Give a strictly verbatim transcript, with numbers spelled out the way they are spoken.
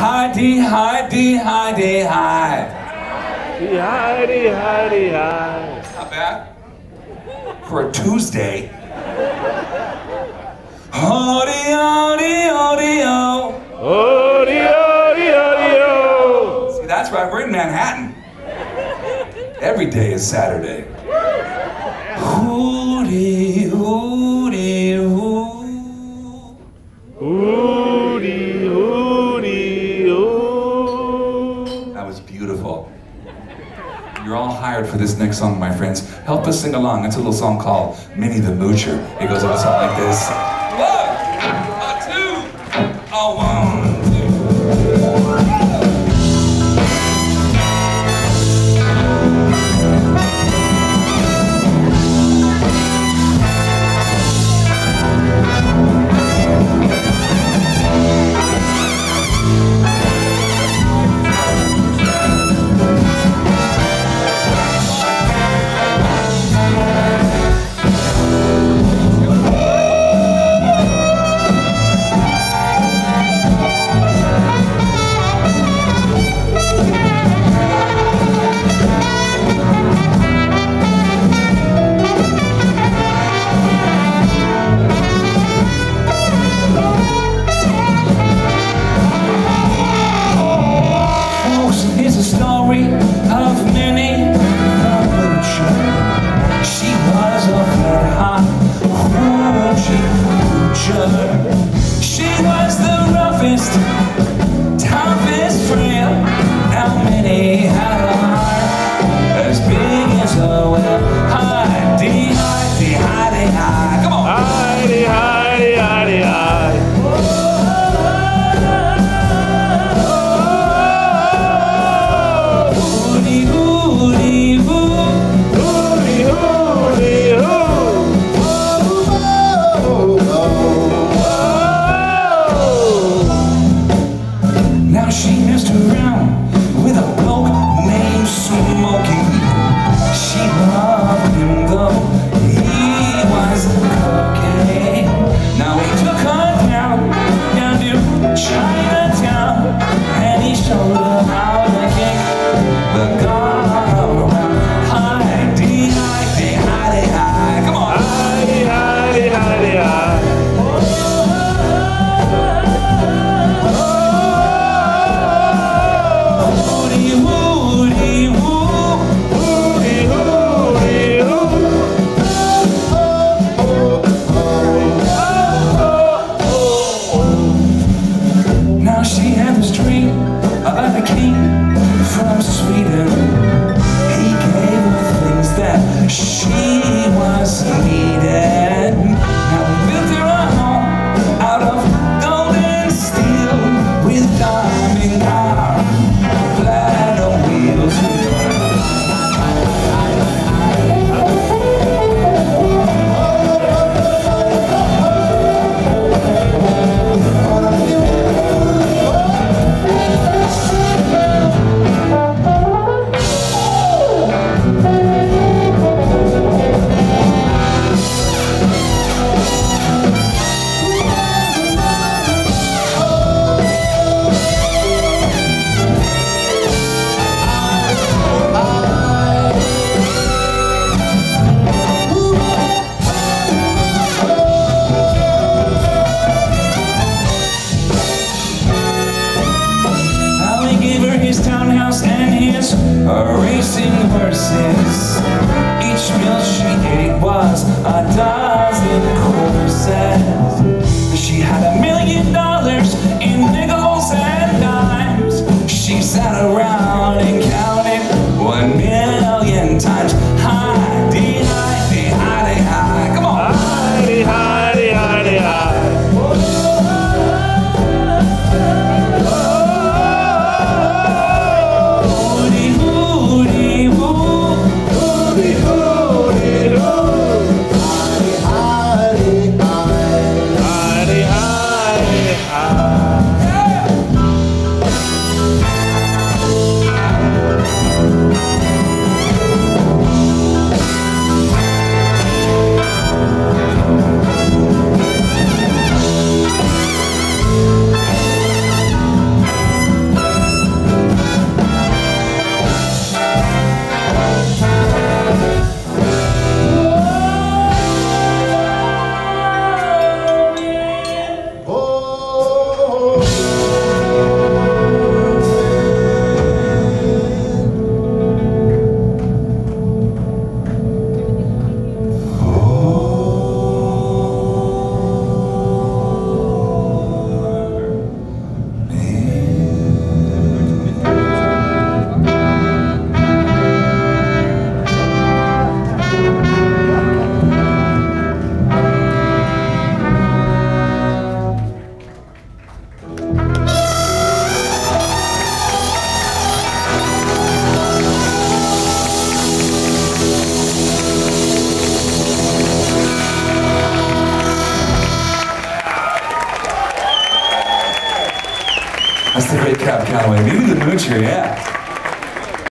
Hi-dee, hi-dee, hi-dee, hi. Hi-dee, hi-dee, hi. Not bad. For a Tuesday. Ho-dee-oh-dee-oh-dee-oh. Oh-dee-oh-dee-oh-dee-oh. See, that's right, we're in Manhattan. Every day is Saturday. Hootie, hootie, hoo. Hootie, hootie, hoo. That was beautiful. You're all hired for this next song, my friends. Help us sing along. It's a little song called Minnie the Moocher. It goes a little something like this. One, a two, a one, two. Of Minnie the Moocher. She was a red hot hoochie moocher. She was the roughest, toughest frail. Now Minnie had a heart as big as a well. Hi-dee, hi-dee, hi-dee, hi. Come on. Hi-dee, hi-dee, hi-dee, hi. She messed around with a bloke named Smokey. She loved him though he was cocaine. Now he took her down, down to Chinatown, and he showed her how to kick the gun around. Hi-dee, hi-dee, hi-dee, hi. Come on. Hi-dee, hi-dee, hi-dee, hi. About a king from Sweden. He gave her things that she was needed. Now we built her a home out of gold and steel with diamond car, platinum wheels. His townhouse and his racing horses. Each meal she ate was a dozen courses. She had a million dollars in nickels and dimes. She sat around and counted one million times. Hi-dee, hi-dee, hi-dee, hi. Come on. Hi-dee, hi-dee, hi-dee, hi. great Cab Calloway. Minnie the Moocher, yeah.